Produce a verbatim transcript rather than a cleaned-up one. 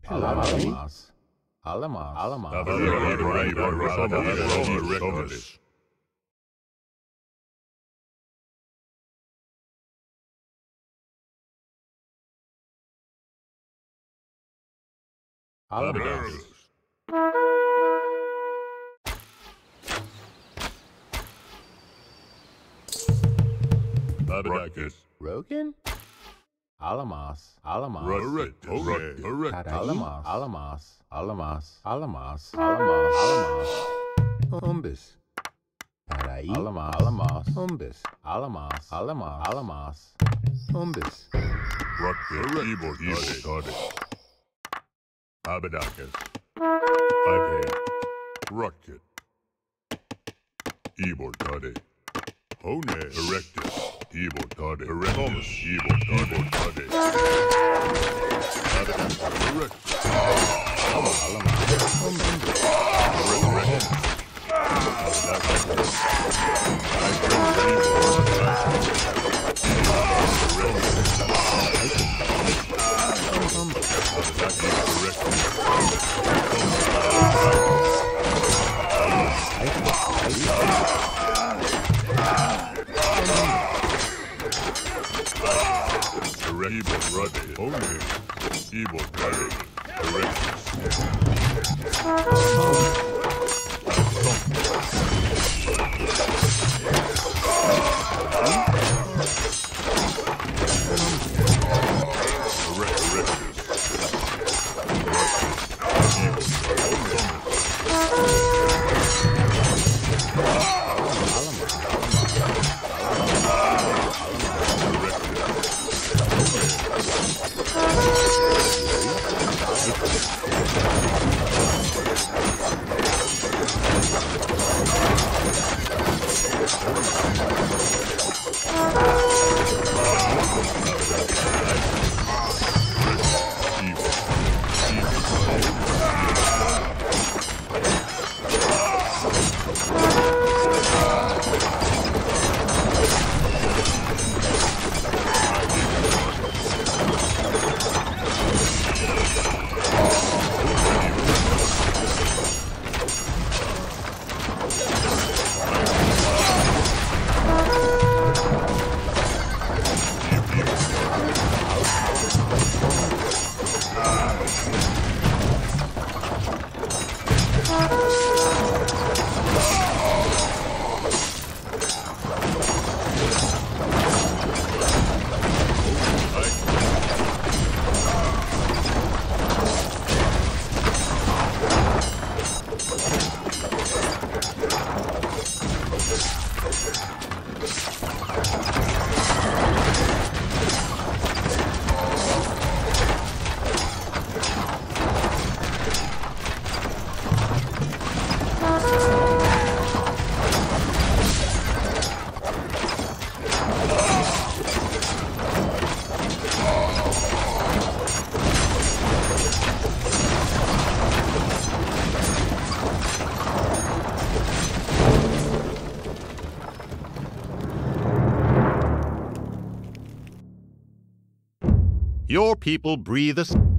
Alamas. Alamas. Alamas. Alamas. Abadakis. Rogan? Alamas. Alamas. Correct. Correct. Alamas. Alamas. Alamas. Alamas. Alamas. Alamas. Umbis. Paraí. Alamas. Alamas. Umbis. Alamas. Alamas. Alamas. Umbis. Rocket. Keyboard. Keyboard. Abadakis. Ipe. Rocket. Keyboard. Toddy. Hone. Erectus. Keyboard. Toddy. Erectus. Keyboard. Keyboard. Toddy. Abadakis. Erectus. Your people breathe a